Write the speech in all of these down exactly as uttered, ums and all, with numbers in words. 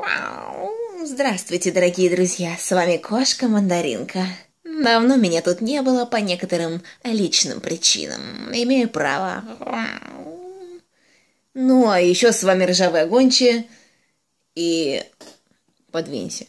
Здравствуйте, дорогие друзья, с вами кошка-мандаринка. Давно меня тут не было по некоторым личным причинам. Имею право. Ну, а еще с вами ржавая гончая и... Подвинься.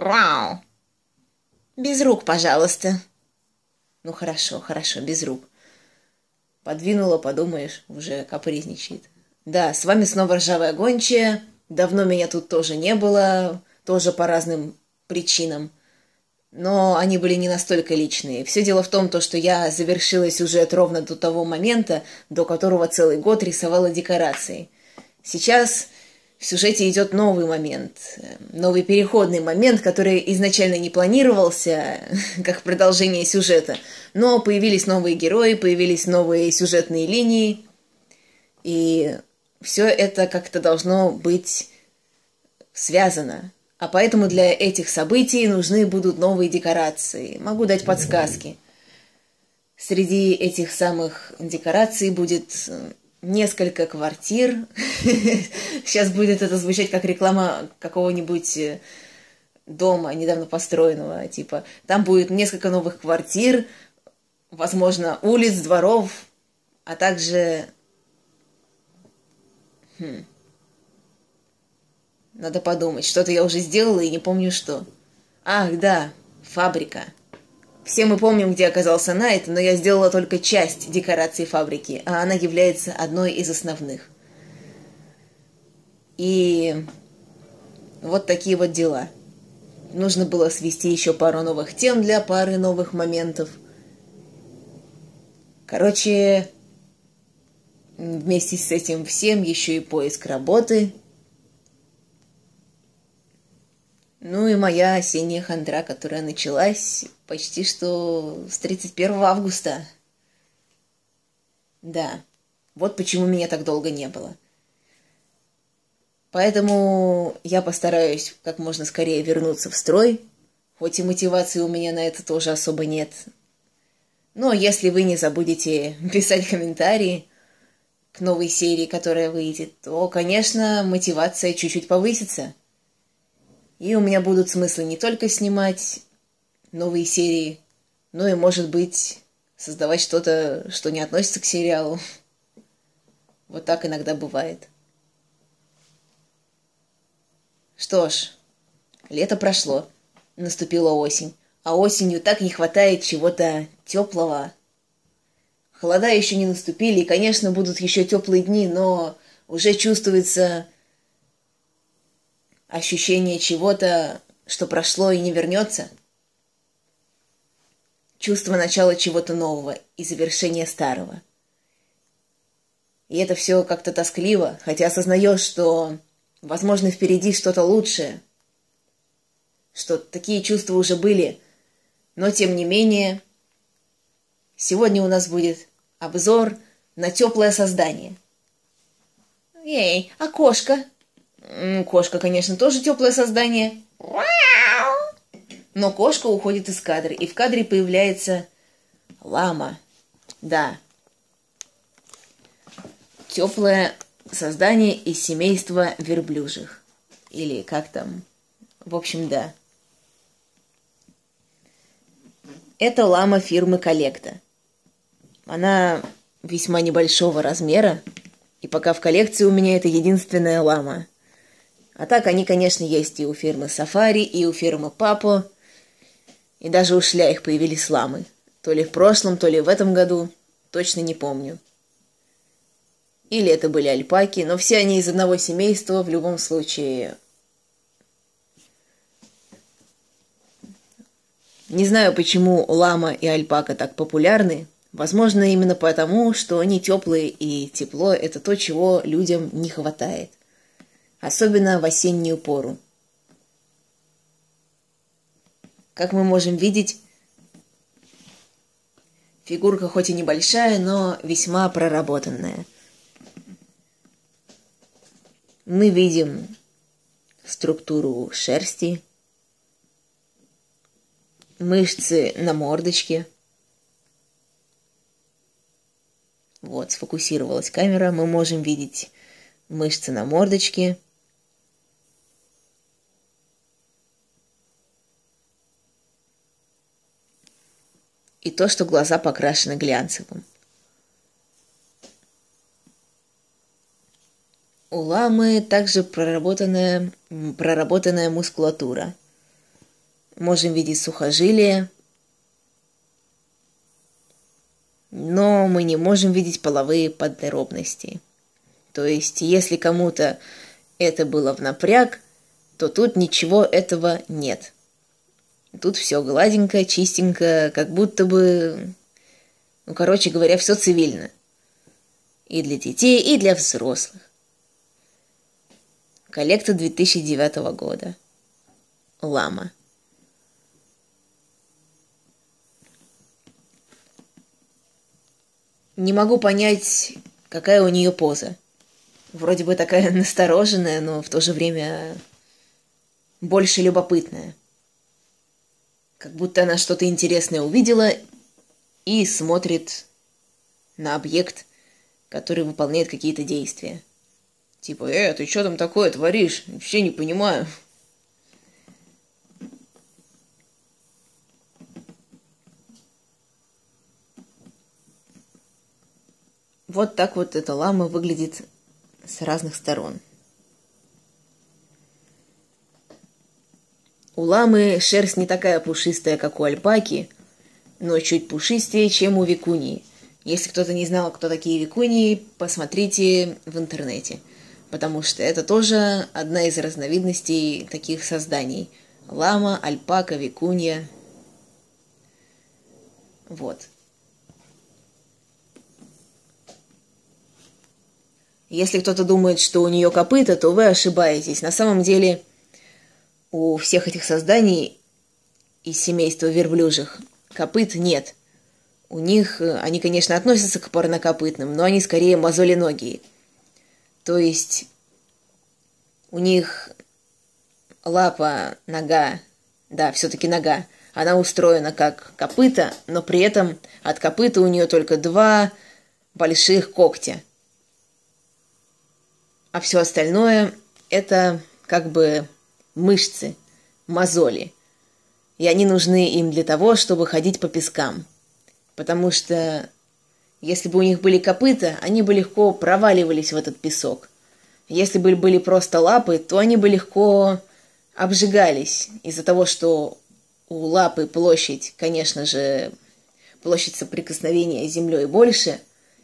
Без рук, пожалуйста. Ну, хорошо, хорошо, без рук. Подвинула, подумаешь, уже капризничает. Да, с вами снова ржавая гончая. Давно меня тут тоже не было, тоже по разным причинам. Но они были не настолько личные. Все дело в том, то, что я завершила сюжет ровно до того момента, до которого целый год рисовала декорации. Сейчас в сюжете идет новый момент, новый переходный момент, который изначально не планировался как продолжение сюжета. Но появились новые герои, появились новые сюжетные линии. И все это как-то должно быть связано. А поэтому для этих событий нужны будут новые декорации. Могу дать подсказки. Среди этих самых декораций будет несколько квартир. Сейчас будет это звучать как реклама какого-нибудь дома, недавно построенного. Типа, там будет несколько новых квартир, возможно, улиц, дворов, а также... Хм... Надо подумать. Что-то я уже сделала и не помню что. Ах, да, фабрика. Все мы помним, где оказался Найт, но я сделала только часть декорации фабрики, а она является одной из основных. И вот такие вот дела. Нужно было свести еще пару новых тем для пары новых моментов. Короче, вместе с этим всем еще и поиск работы. Ну и моя осенняя хандра, которая началась почти что с тридцать первого августа. Да, вот почему меня так долго не было. Поэтому я постараюсь как можно скорее вернуться в строй, хоть и мотивации у меня на это тоже особо нет. Но если вы не забудете писать комментарии к новой серии, которая выйдет, то, конечно, мотивация чуть-чуть повысится. И у меня будут смыслы не только снимать новые серии, но и, может быть, создавать что-то, что не относится к сериалу. Вот так иногда бывает. Что ж, лето прошло, наступила осень, а осенью так не хватает чего-то теплого. Холода еще не наступили, и, конечно, будут еще теплые дни, но уже чувствуется... ощущение чего-то, что прошло и не вернется. Чувство начала чего-то нового и завершения старого. И это все как-то тоскливо, хотя осознаешь, что, возможно, впереди что-то лучшее, что такие чувства уже были, но, тем не менее, сегодня у нас будет обзор на теплое создание. Эй, а кошка? Кошка, конечно, тоже теплое создание. Но кошка уходит из кадра, и в кадре появляется лама. Да. Теплое создание из семейства верблюжих. Или как там? В общем, да. Это лама фирмы Коллекта. Она весьма небольшого размера, и пока в коллекции у меня это единственная лама. А так они, конечно, есть и у фирмы Сафари, и у фирмы Папо. И даже у Шляих появились ламы. То ли в прошлом, то ли в этом году. Точно не помню. Или это были альпаки, но все они из одного семейства в любом случае. Не знаю, почему лама и альпака так популярны. Возможно, именно потому, что они теплые, и тепло – это то, чего людям не хватает. Особенно в осеннюю пору. Как мы можем видеть, фигурка хоть и небольшая, но весьма проработанная. Мы видим структуру шерсти, мышцы на мордочке. Вот, сфокусировалась камера. Мы можем видеть мышцы на мордочке. и то, что глаза покрашены глянцевым. У ламы также проработанная, проработанная мускулатура. Можем видеть сухожилия, но мы не можем видеть половые подробности. То есть, если кому-то это было в напряг, то тут ничего этого нет. Тут все гладенько, чистенько, как будто бы, ну, короче говоря, все цивильно. И для детей, и для взрослых. Коллекта две тысячи девятого года. Лама. Не могу понять, какая у нее поза. Вроде бы такая настороженная, но в то же время больше любопытная. Как будто она что-то интересное увидела и смотрит на объект, который выполняет какие-то действия. Типа, э, ты что там такое творишь? Вообще не понимаю. Вот так вот эта лама выглядит с разных сторон. У ламы шерсть не такая пушистая, как у альпаки, но чуть пушистее, чем у викуньи. Если кто-то не знал, кто такие викуньи, посмотрите в интернете, потому что это тоже одна из разновидностей таких созданий. Лама, альпака, викунья. Вот. Если кто-то думает, что у нее копыта, то вы ошибаетесь. На самом деле у всех этих созданий из семейства верблюжьих копыт нет. У них, они, конечно, относятся к парнокопытным, но они скорее мозоленогие. То есть у них лапа, нога, да, все-таки нога, она устроена как копыта, но при этом от копыта у нее только два больших когтя. А все остальное это как бы мышцы, мозоли. И они нужны им для того, чтобы ходить по пескам. Потому что если бы у них были копыта, они бы легко проваливались в этот песок. Если бы были просто лапы, то они бы легко обжигались. Из-за того, что у лапы площадь, конечно же, площадь соприкосновения с землей больше,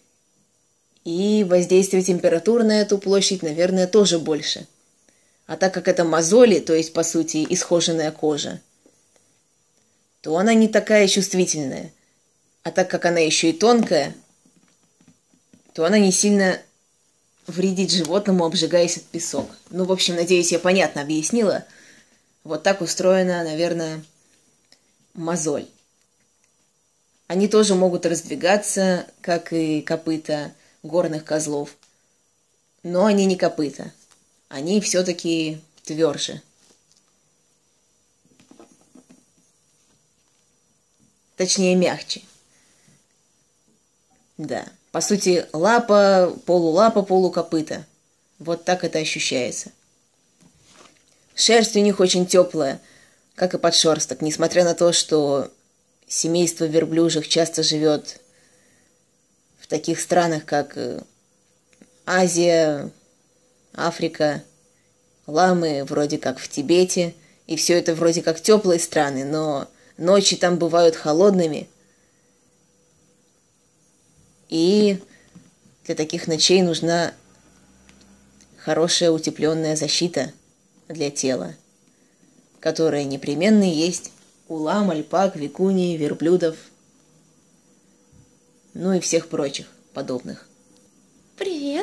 и воздействие температур на эту площадь, наверное, тоже больше. А так как это мозоли, то есть, по сути, исхоженная кожа, то она не такая чувствительная. А так как она еще и тонкая, то она не сильно вредит животному, обжигаясь от песок. Ну, в общем, надеюсь, я понятно объяснила. Вот так устроена, наверное, мозоль. Они тоже могут раздвигаться, как и копыта горных козлов. Но они не копыта. Они все-таки тверже. Точнее, мягче. Да. По сути, лапа, полулапа, полукопыта. Вот так это ощущается. Шерсть у них очень теплая, как и подшерсток, несмотря на то, что семейство верблюжьих часто живет в таких странах, как Азия, Африка, ламы вроде как в Тибете, и все это вроде как теплые страны, но ночи там бывают холодными, и для таких ночей нужна хорошая утепленная защита для тела, которая непременно есть у лам, альпак, викуней, верблюдов, ну и всех прочих подобных. Привет.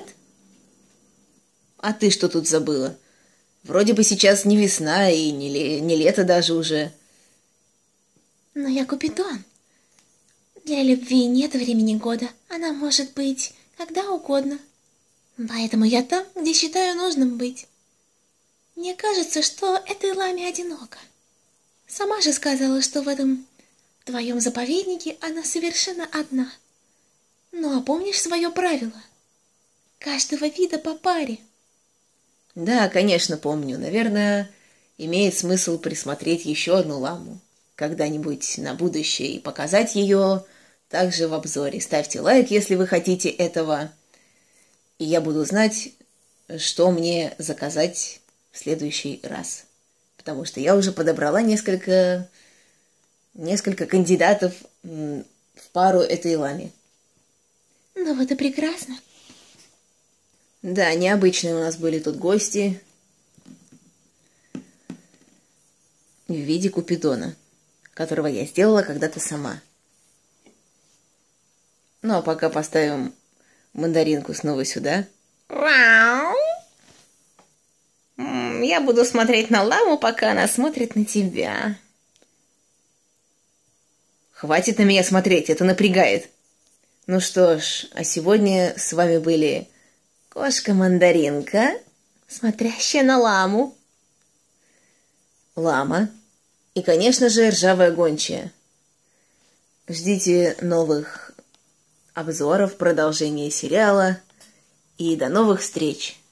А ты что тут забыла? Вроде бы сейчас не весна и не, ле- не лето даже уже. Но я Купидон. Для любви нет времени года. Она может быть когда угодно. Поэтому я там, где считаю нужным быть. Мне кажется, что этой ламе одиноко. Сама же сказала, что в этом твоем заповеднике она совершенно одна. Ну а помнишь свое правило? Каждого вида по паре. Да, конечно, помню. Наверное, имеет смысл присмотреть еще одну ламу. когда-нибудь на будущее и показать ее также в обзоре. Ставьте лайк, если вы хотите этого. И я буду знать, что мне заказать в следующий раз. Потому что я уже подобрала несколько, несколько кандидатов в пару этой ламе. Ну вот и прекрасно. Да, необычные у нас были тут гости в виде Купидона, которого я сделала когда-то сама. Ну, а пока поставим мандаринку снова сюда. Я буду смотреть на ламу, пока она смотрит на тебя. Хватит на меня смотреть, это напрягает. Ну что ж, а сегодня с вами были кошка-мандаринка, смотрящая на ламу, лама и, конечно же, ржавая гончая. Ждите новых обзоров, продолжения сериала и до новых встреч!